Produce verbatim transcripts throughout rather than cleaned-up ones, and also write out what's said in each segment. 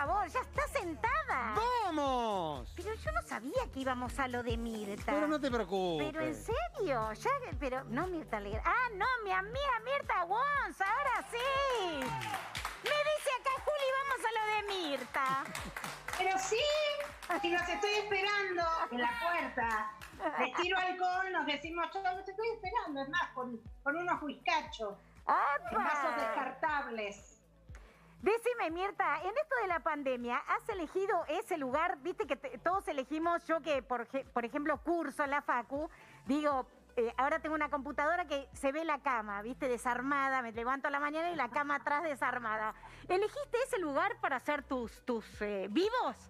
favor, ya está sentada. ¡Vamos! Pero yo no sabía que íbamos a lo de Mirta. Pero no te preocupes. Pero en serio, ya, pero no Mirta Legrand. Ah, no, mi amiga Mirta Wons, ahora sí. Me dice acá Juli, vamos a lo de Mirta. Pero sí, si los estoy esperando en la puerta. Les tiro alcohol, nos decimos, yo los estoy esperando, es más, con, con unos whiskachos. En vasos descartables. Decime, Mirta, en esto de la pandemia, ¿has elegido ese lugar? Viste que te, todos elegimos, yo que, por, por ejemplo, curso en la facu, digo, eh, ahora tengo una computadora que se ve la cama, viste, desarmada, me levanto a la mañana y la cama atrás desarmada. ¿Elegiste ese lugar para hacer tus, tus eh, vivos?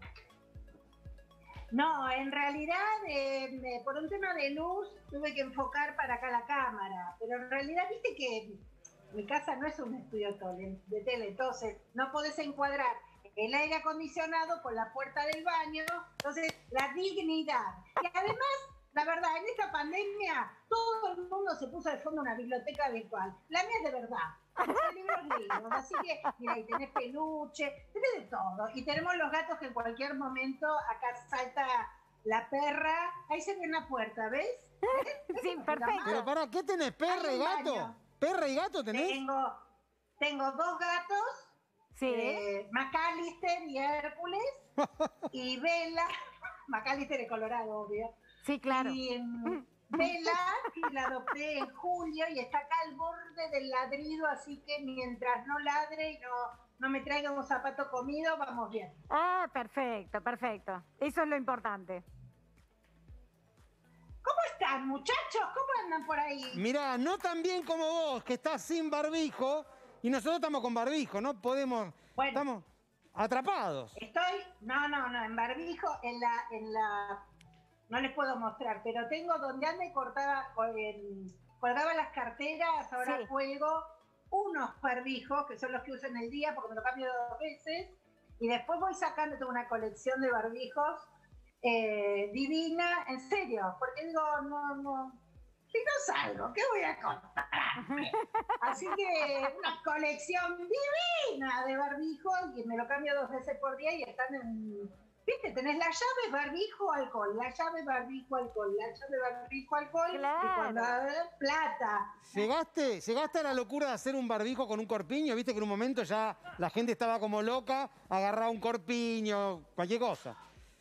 No, en realidad, eh, por un tema de luz, tuve que enfocar para acá la cámara, pero en realidad, viste que mi casa no es un estudio de tele, entonces no podés encuadrar el aire acondicionado con la puerta del baño, entonces la dignidad. Y además, la verdad, en esta pandemia todo el mundo se puso de fondo una biblioteca virtual. La mía es de verdad. Hay libros lindos, así que, mira, ahí tenés peluche, tenés de todo. Y tenemos los gatos que en cualquier momento acá salta la perra. Ahí se ve una puerta, ¿ves? ¿Ves? Sí, perfecto. Pero para, ¿qué tenés? ¿Perra y gato? Baño. ¿Perra y gato tenés? Tengo, tengo dos gatos, sí. eh, Macalister y Hércules, y Vela, Macalister de Colorado, obvio. Sí, claro. Y um, Vela, que la adopté en julio y está acá al borde del ladrido, así que mientras no ladre y no, no me traiga un zapato comido, vamos bien. Ah, perfecto, perfecto. Eso es lo importante. ¿Cómo están, muchachos? ¿Cómo andan por ahí? Mirá, no tan bien como vos, que estás sin barbijo, y nosotros estamos con barbijo, no podemos... Bueno, estamos atrapados. Estoy... No, no, no, en barbijo, en la... En la no les puedo mostrar, pero tengo donde ande cortaba, eh, colgaba las carteras, ahora sí. Cuelgo unos barbijos, que son los que uso en el día, porque me lo cambio dos veces, y después voy sacando toda una colección de barbijos, Eh, divina, en serio, porque digo, no, no, si no salgo, ¿qué voy a contar? Así que una colección divina de barbijos y me lo cambio dos veces por día y están en, viste, tenés la llave, barbijo, alcohol, la llave, barbijo, alcohol, la llave, barbijo, alcohol, claro. Y cuando plata. ¿Llegaste, ¿Llegaste a la locura de hacer un barbijo con un corpiño? Viste que en un momento ya la gente estaba como loca, agarraba un corpiño, cualquier cosa.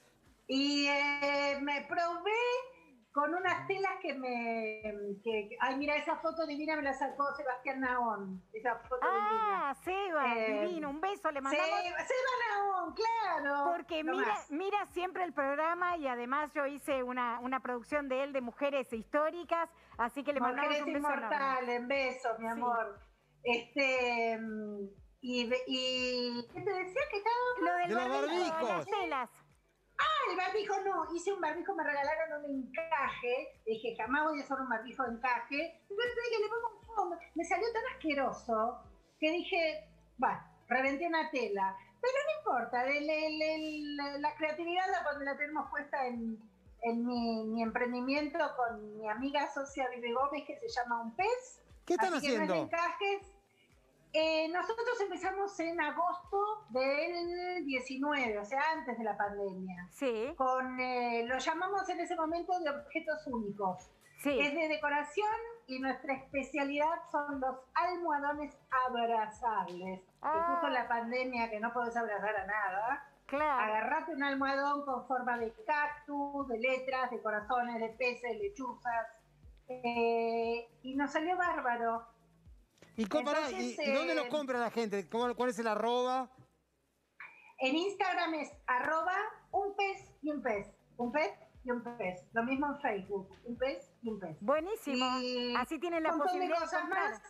Y eh, me probé con unas telas que me... Que, ay, mira, esa foto divina me la sacó Sebastián Nahón. Esa foto ah, divina. Seba, eh, divino. Un beso le mandamos. Seba, Seba Nahón, claro. Porque no mira, mira siempre el programa y además yo hice una, una producción de él de mujeres históricas, así que le mandamos un beso. Mujeres inmortales, besos, mi amor. Sí. Este... Y, y... ¿Qué te decía? Que estaba... Lo del de los barbijos. De las telas. Ah, el barbijo no, hice un barbijo, me regalaron un encaje, dije, jamás voy a hacer un barbijo de encaje, entonces dije, le pongo un fondo, me salió tan asqueroso que dije, bueno, reventé una tela, pero no importa, el, el, el, la creatividad la, la tenemos puesta en, en mi, mi emprendimiento con mi amiga socia Vive Gómez, que se llama Un Pez. ¿Qué están así haciendo? Que no es de encajes. Eh, nosotros empezamos en agosto del diecinueve, o sea, antes de la pandemia. Sí. Con, eh, lo llamamos en ese momento de objetos únicos. Sí. Es de decoración y nuestra especialidad son los almohadones abrazables. Ah. Que justo en la pandemia que no podés abrazar a nada. Claro. Agarrate un almohadón con forma de cactus, de letras, de corazones, de peces, lechuzas. Eh, y nos salió bárbaro. ¿Y, Entonces, ¿y, eh, ¿y dónde lo compra la gente? ¿Cuál es el arroba? En Instagram es arroba un pez y un pez. Un pez y un pez. Lo mismo en Facebook. Un pez y un pez. Buenísimo. Y así tienen la posibilidad de cosas comprar. Más.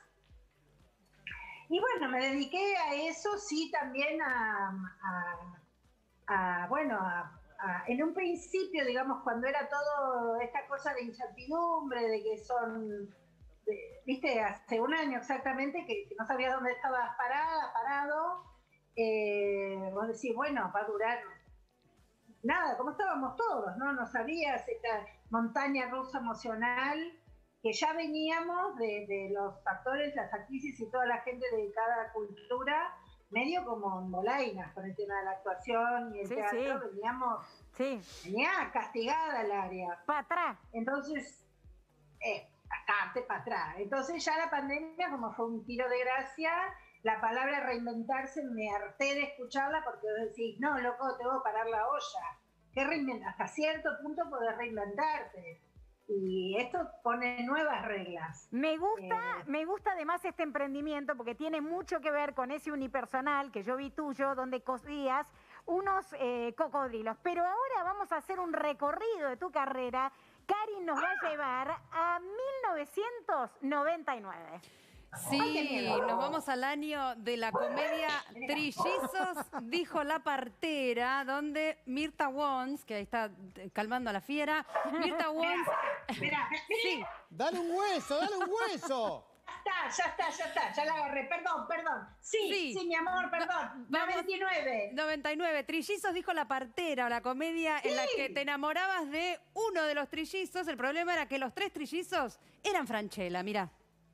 Y bueno, me dediqué a eso, sí, también a, a, a bueno, a, a, en un principio, digamos, cuando era todo esta cosa de incertidumbre, de que son... De, viste, hace un año exactamente que, que no sabía dónde estabas parada, parado, eh, vos decís, bueno, va a durar nada, como estábamos todos, ¿no? No sabías esta montaña rusa emocional que ya veníamos de, de los actores, las actrices y toda la gente dedicada a la cultura, medio como en bolainas con el tema de la actuación y el Sí, teatro, sí. veníamos, Sí, venía castigada el área. para atrás. Entonces, eh, bastante para atrás. Entonces ya la pandemia, como fue un tiro de gracia, la palabra reinventarse me harté de escucharla porque vos decís, no, loco, tengo que parar la olla. ¿Qué reinventar? Hasta cierto punto podés reinventarte. Y esto pone nuevas reglas. Me gusta, Eh, me gusta además este emprendimiento porque tiene mucho que ver con ese unipersonal que yo vi tuyo, donde cosías unos eh, cocodrilos. Pero ahora vamos a hacer un recorrido de tu carrera. Karin nos va a llevar a mil novecientos noventa y nueve. Ay, qué Sí, miedo. nos vamos al año de la comedia Trillizos, dijo la partera, donde Mirta Wons, que ahí está eh, calmando a la fiera, Mirta Wons, Mirá, mirá, sí, Dale un hueso, dale un hueso. ya está, ya está, ya está, ya la agarré. Perdón, perdón. Sí, Sí. sí, mi amor, perdón. Vamos. noventa y nueve. noventa y nueve. Trillizos, dijo la partera, la comedia en la que te enamorabas de uno de los trillizos. El problema era que los tres trillizos eran Franchella, mirá.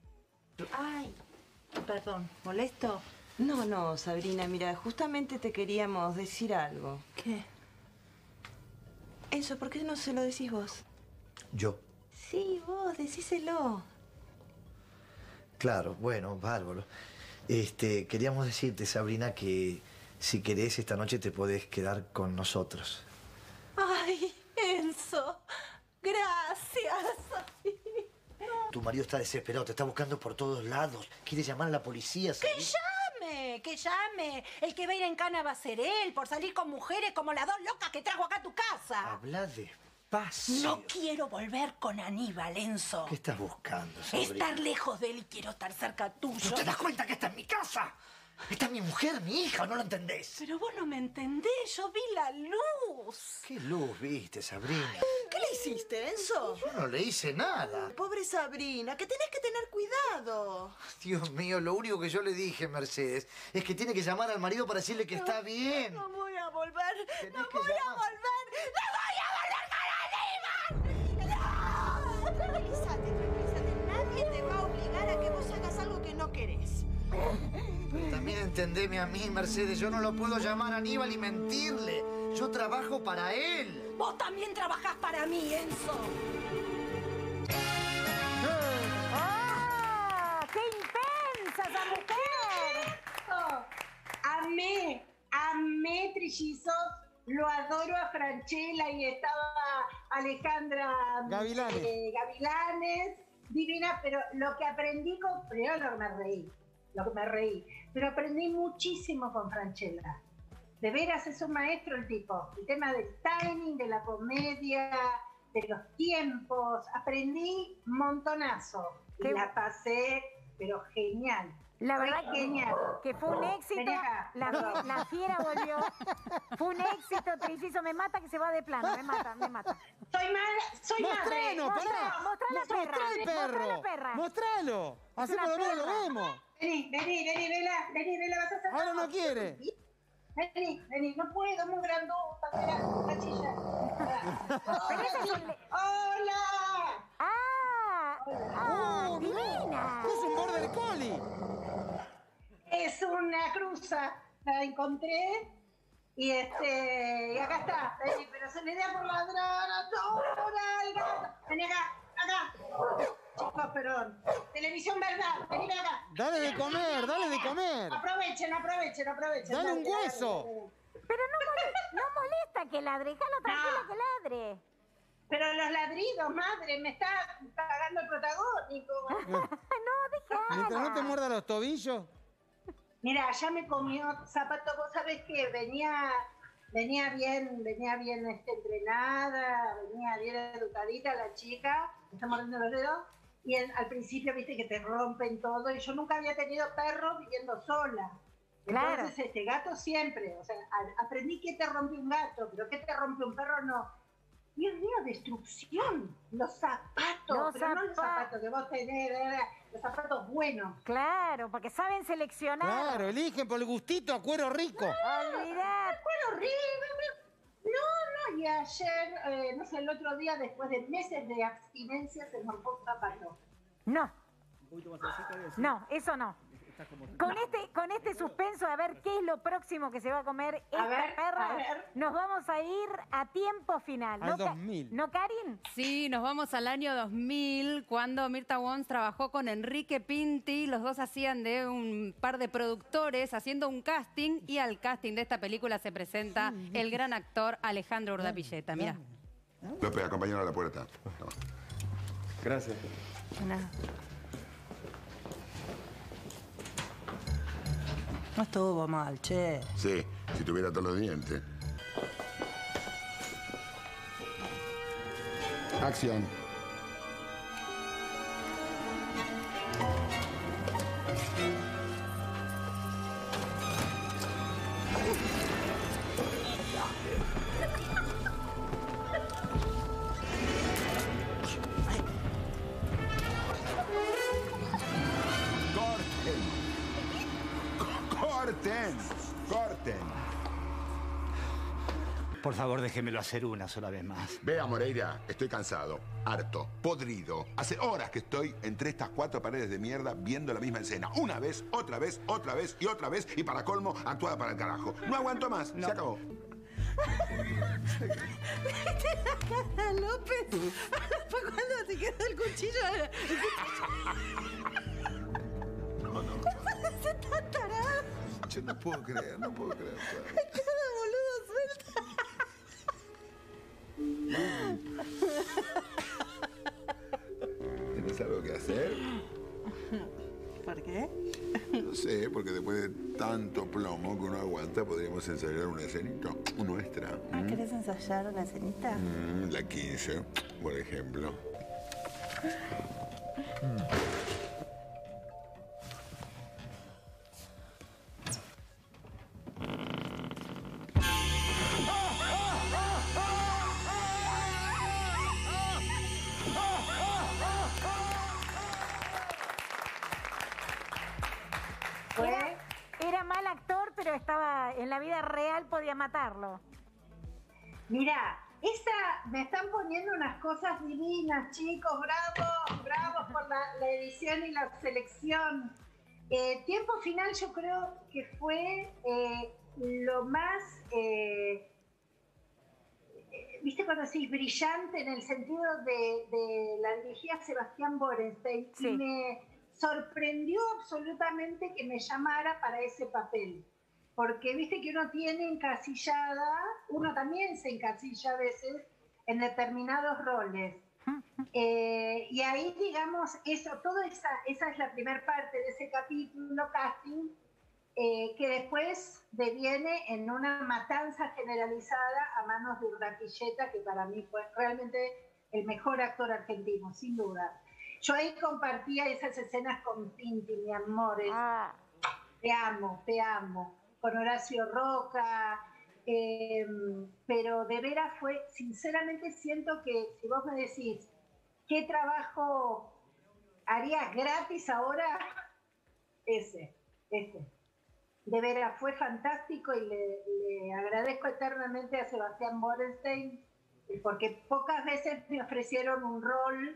Ay, perdón, ¿molesto? No, no, Sabrina, mira, justamente te queríamos decir algo. ¿Qué? Enzo, ¿por qué no se lo decís vos? Yo. Sí, vos, decíselo. Claro, bueno, bárbaro. Este, queríamos decirte, Sabrina, que si querés esta noche te podés quedar con nosotros. Ay, Enzo, gracias. Tu marido está desesperado, te está buscando por todos lados. Quiere llamar a la policía, ¡Que Sabrina. llame! ¡Que llame! El que va a ir en cana va a ser él, por salir con mujeres como las dos locas que trajo acá a tu casa. Habla despacio. No quiero volver con Aníbal, Enzo. ¿Qué estás buscando, Sabrina? Estar lejos de él y quiero estar cerca tuyo. ¿No te das cuenta que esta es mi casa? Esta es mi mujer, mi hija, ¿no lo entendés? Pero vos no me entendés, yo vi la luz. ¿Qué luz viste, Sabrina? ¿Qué le hiciste, Enzo? Yo no le hice nada. Pobre Sabrina, que tenés que tener cuidado. Dios mío, lo único que yo le dije, Mercedes, es que tiene que llamar al marido para decirle que está bien. No voy a volver, Tenés no que voy a llamar. volver, no voy a volver con Aníbal. ¡No! Tranquilízate, tranquilízate. Nadie te va a obligar a que vos hagas algo que no querés. Pero también entendeme a mí, Mercedes, yo no lo puedo llamar a Aníbal y mentirle. Yo trabajo para él. Vos también trabajás para mí, Enzo. ¡Oh! ¡Qué intensa esa mujer! Oh, amé, amé Trillizos, lo adoro a Franchella y estaba Alejandra Gavilanes. eh, Gavilanes, divina, pero lo que aprendí con, primero lo que me reí, lo que me reí, pero aprendí muchísimo con Franchella. De veras es un maestro el tipo, el tema del timing, de la comedia, de los tiempos, aprendí montonazo y Qué- la pasé, pero genial. La Fue verdad que, genial. que fue un éxito. Vení acá. La, fie- la fiera volvió. Fue un éxito, Trillizo. Me mata que se va de plano. Me mata, me mata. Soy madre, soy madre. ¡Mostralo, Mostrá, pará! mostrá la Mostrá perra, el mostrá perro! la perra. ¡Mostralo! Así una por lo menos lo perra. vemos. Vení, vení, vení, Vela, vení, Vela, vas a hacer. Ahora no quiere. Vení, vení, no puedo, muy grandota, mirá, la chilla. Pero ese es un le- ¡Hola! ¡Ah! ¡Ah! ¡Oh, mirá! ¡Divina! ¡Es un border collie! Es una cruza, la encontré y este, y acá está, vení, pero se le da por ladrar a toda el gato. Vení acá, acá. Chicos, perdón. Televisión verdad, vení acá. Dale de comer, dale de comer. Aprovechen, aprovechen, aprovechen. Dale un dale, hueso. dale, dale. Pero no, mole- no molesta que ladre. Déjalo tranquilo No. que ladre. Pero los ladridos, madre, me está pagando el protagónico. No, déjala. Mientras no te muerda los tobillos. Mira, ya me comió zapato, vos sabés que venía, venía bien, venía bien este, entrenada, venía bien educadita la chica, me está mordiendo los dedos, y en- al principio viste que te rompen todo, y yo nunca había tenido perro viviendo sola. Claro. Entonces, este gato siempre, o sea, a- aprendí que te rompe un gato, pero que te rompe un perro no. Dios mío, destrucción. Los zapatos, Los pero no los zapa- zapatos que vos tenés, eh, los zapatos buenos. Claro, porque saben seleccionar. Claro, eligen por el gustito a cuero rico. Olvidar. Bueno, horrible. No, no, y ayer, eh, no sé, el otro día, después de meses de abstinencia, se morfó un zapato. No. No, eso no. Con este, con este suspenso, a ver qué es lo próximo que se va a comer esta A ver, perra, a ver. nos vamos a ir a tiempo final. Al ¿No, Ca- dos mil. ¿No, Karin? Sí, nos vamos al año dos mil, cuando Mirta Wons trabajó con Enrique Pinti. Los dos hacían de un par de productores haciendo un casting, y al casting de esta película se presenta el gran actor Alejandro Urdapilleta. Mira. López, acompañaron a la puerta. Gracias. No estuvo mal, che. Sí, si tuviera todos los dientes. Acción. ¡Corten! ¡Corten! Por favor, déjemelo hacer una sola vez más. Vea, Moreira, estoy cansado, harto, podrido. Hace horas que estoy entre estas cuatro paredes de mierda viendo la misma escena. Una vez, otra vez, otra vez y otra vez. Y para colmo, actuada para el carajo. No aguanto más. No. Se acabó. ¿Viste la cara, López? Fue cuando se quedó el cuchillo. No, no. Se está tarado. Yo no puedo creer, no puedo creer. Ay, cada boludo suelta. ¿Tienes algo que hacer? ¿Por qué? No sé, porque después de tanto plomo que uno aguanta, podríamos ensayar una escenita nuestra. ¿Ah, querés ensayar una escenita? Mm, la quince, por ejemplo. Era, era mal actor, pero estaba en la vida real, podía matarlo. Mira, esa, me están poniendo unas cosas divinas, chicos, bravos, bravos por la, la edición y la selección. Eh, tiempo final yo creo que fue eh, lo más, eh, eh, viste cuando decís brillante en el sentido de, de la dirigía Sebastián Borenstein, Sí. y me sorprendió absolutamente que me llamara para ese papel. Porque viste que uno tiene encasillada, uno también se encasilla a veces en determinados roles. Eh, y ahí, digamos, eso, toda esa, esa es la primera parte de ese capítulo, casting, eh, que después deviene en una matanza generalizada a manos de Urdapilleta, que para mí fue realmente el mejor actor argentino, sin duda. Yo ahí compartía esas escenas con Pinti, mi amor, es- Ah, te amo, te amo, con Horacio Roca, eh, pero de veras fue, sinceramente siento que si vos me decís, ¿qué trabajo harías gratis ahora? Ese, ese. De veras, fue fantástico y le, le agradezco eternamente a Sebastián Borenstein, porque pocas veces me ofrecieron un rol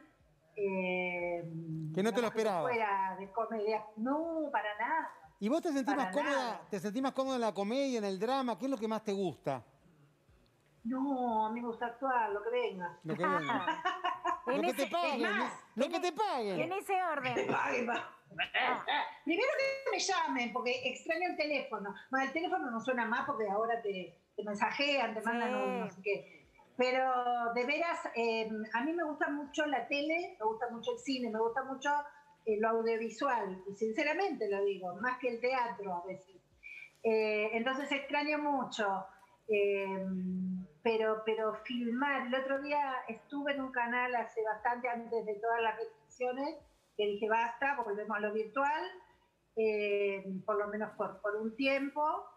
eh, Que no te lo esperabas. fuera de comedia. No, para nada. ¿Y vos te sentís Para más cómoda, nada. te sentís más cómoda en la comedia, en el drama? ¿Qué es lo que más te gusta? No, a mí me gusta actuar, lo que venga. Lo que venga. en Lo que ese- te paguen. es más, Lo que te paguen. en ese orden. Ay, va. Primero que me llamen, porque extraño el teléfono. Bueno, el teléfono no suena más porque ahora te, te mensajean, te mandan Sí. un no sé qué. Pero de veras, eh, a mí me gusta mucho la tele, me gusta mucho el cine, me gusta mucho eh, lo audiovisual. Y sinceramente lo digo, más que el teatro a veces. Eh, entonces extraño mucho. Eh, pero, pero filmar, el otro día estuve en un canal hace bastante antes de todas las restricciones, que dije basta, volvemos a lo virtual, eh, por lo menos por, por un tiempo,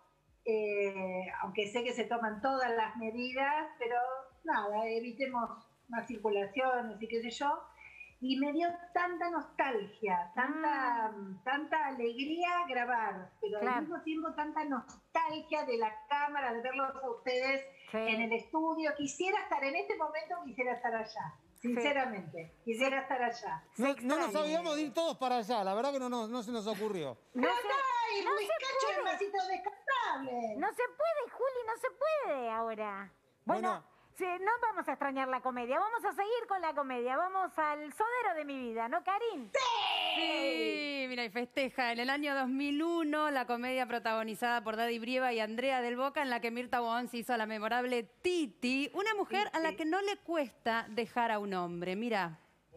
eh, aunque sé que se toman todas las medidas, pero nada, evitemos más circulaciones y qué sé yo. Y me dio tanta nostalgia, tanta, mm. tanta alegría grabar, pero Claro. al mismo tiempo tanta nostalgia de la cámara, de verlos a ustedes Sí. en el estudio. Quisiera estar en este momento, quisiera estar allá. sinceramente. Sí. Quisiera estar allá. No, no nos sabíamos de ir todos para allá, la verdad que no, no, no se nos ocurrió. No, no, se, no se cacho de puede. vasito descartable. No se puede, Juli, no se puede ahora. Bueno, Bueno. sí, no vamos a extrañar la comedia, vamos a seguir con la comedia, vamos al sodero de mi vida, ¿no, Karin? Sí, mira, y festeja en el año dos mil uno la comedia protagonizada por Daddy Brieva y Andrea del Boca, en la que Mirta Wons hizo a la memorable Titi, una mujer a la que no le cuesta dejar a un hombre. Mira.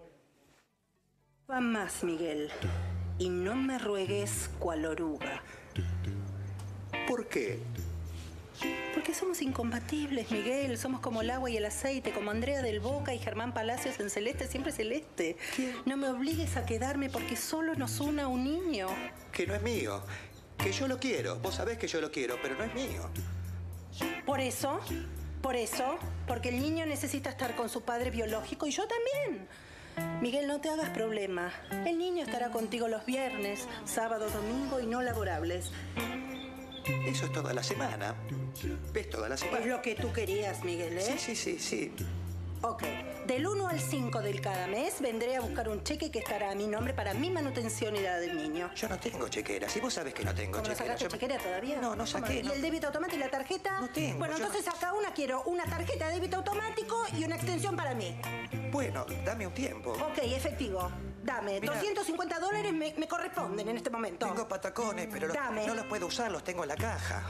Va más, Miguel. Y no me ruegues cual oruga. ¿Por qué? Porque somos incompatibles, Miguel. Somos como el agua y el aceite, como Andrea del Boca y Germán Palacios en Celeste, siempre Celeste. No me obligues a quedarme porque solo nos une a un niño. Que no es mío. Que yo lo quiero. Vos sabés que yo lo quiero, pero no es mío. Por eso, por eso, porque el niño necesita estar con su padre biológico y yo también. Miguel, no te hagas problema. El niño estará contigo los viernes, sábado, domingo y no laborables. Eso es toda la semana. ¿Ves toda la semana? Es lo que tú querías, Miguel, ¿eh? Sí, sí, sí, sí. Ok. Del uno al cinco del cada mes vendré a buscar un cheque que estará a mi nombre para mi manutención y la del niño. Yo no tengo chequera. Si vos sabés que no tengo ¿Cómo no chequera. sacaste Yo me- chequera todavía? No, no saqué. ¿Y no. el débito automático y la tarjeta? No tengo, Bueno, yo entonces acá una quiero una tarjeta de débito automático y una extensión para mí. Bueno, dame un tiempo. Ok, efectivo. Dame. Mira. doscientos cincuenta dólares me, me corresponden en este momento. Tengo patacones, pero los- Dame. no los puedo usar, los tengo en la caja.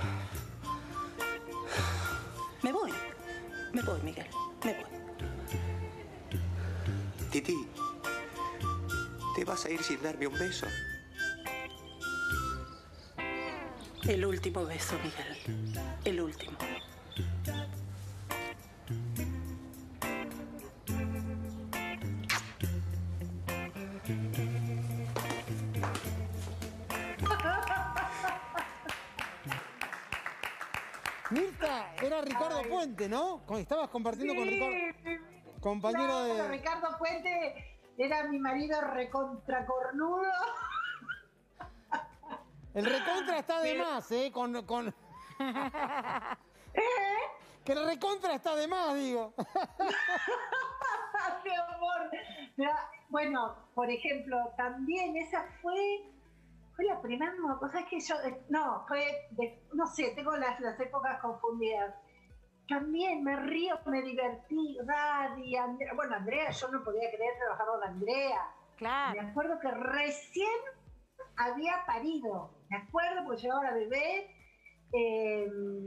Me voy. Me voy, Miguel. Me voy. Titi, ¿te vas a ir sin darme un beso? El último beso, Miguel. El último. Mirta, era Ricardo Ay. Puente, ¿no? Con- Estabas compartiendo con Sí, Ricardo. sí, Compañero claro, de. Ricardo Puente era mi marido recontracornudo. El recontra está de más, ¿eh? Con. con... Que el recontra está de más, digo. Mi amor. Mira, bueno, por ejemplo, también esa fue, fue la primera cosa que yo, no, fue, de- no sé, tengo las, las épocas confundidas. También me río, me divertí, Daddy, Andrea, bueno, Andrea, yo no podía creer trabajar con Andrea. Claro. Me acuerdo que recién había parido, me acuerdo porque llevaba la bebé, eh,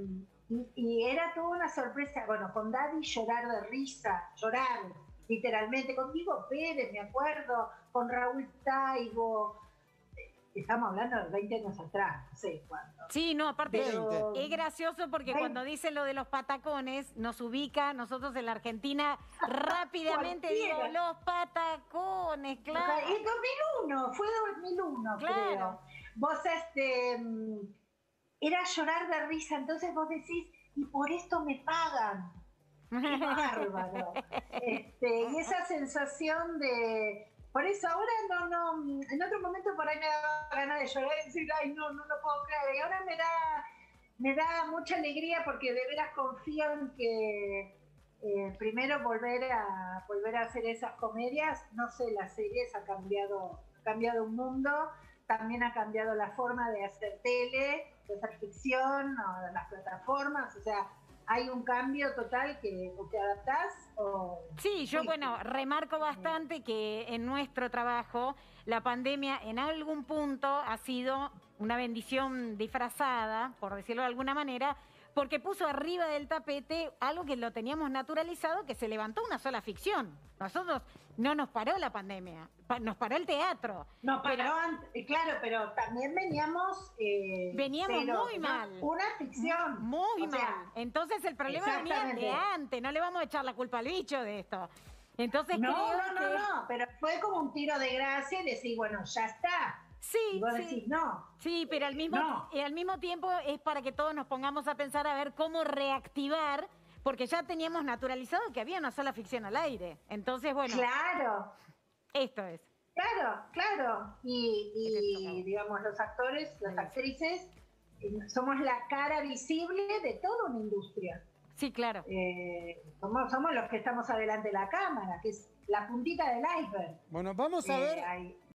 y, y era toda una sorpresa, bueno, con Daddy llorar de risa, llorar, literalmente, con Diego Pérez, me acuerdo, con Raúl Taibo, estamos hablando de veinte años atrás, no sé cuándo. Sí, no, aparte Pero- es gracioso porque Ay. cuando dicen lo de los patacones, nos ubica, nosotros en la Argentina rápidamente digo, Cualquiera. los patacones, claro. Y dos mil uno, fue dos mil uno, Claro. creo. Vos, este, mm, era llorar de risa, entonces vos decís, y por esto me pagan. Qué bárbaro. Este, y esa sensación de... Por eso ahora no, no, en otro momento por ahí me daba ganas de llorar y decir, ay, no, no lo puedo creer. Y ahora me da, me da mucha alegría porque de veras confío en que eh, primero volver a volver a hacer esas comedias. No sé, las series ha cambiado, ha cambiado un mundo, también ha cambiado la forma de hacer tele, de hacer ficción, o de las plataformas, o sea, hay un cambio total que o te adaptás o... Sí, yo, bueno, remarco bastante que en nuestro trabajo la pandemia en algún punto ha sido una bendición disfrazada, por decirlo de alguna manera, porque puso arriba del tapete algo que lo teníamos naturalizado, que se levantó una sola ficción. Nosotros no nos paró la pandemia, pa- nos paró el teatro. No, Pero- paró ant- eh, claro, pero también veníamos... eh, Veníamos cero, muy ¿no? mal. Una ficción. Muy O mal. sea, Entonces el problema venía de exactamente. antes, no le vamos a echar la culpa al bicho de esto. Entonces no, creo no, no, que... no, pero fue como un tiro de gracia y decir, bueno, ya está. Sí, Y vos sí. decís, no. Sí, pero al mismo, No. y al mismo tiempo es para que todos nos pongamos a pensar a ver cómo reactivar, porque ya teníamos naturalizado que había una sola ficción al aire. Entonces, bueno, Claro, esto es. claro, claro. Y, y, digamos, los actores, las actrices, eh, somos la cara visible de toda una industria. Sí, claro. Eh, somos, somos los que estamos adelante de la cámara, que es la puntita del iceberg. Bueno, vamos a Eh, ver. hay-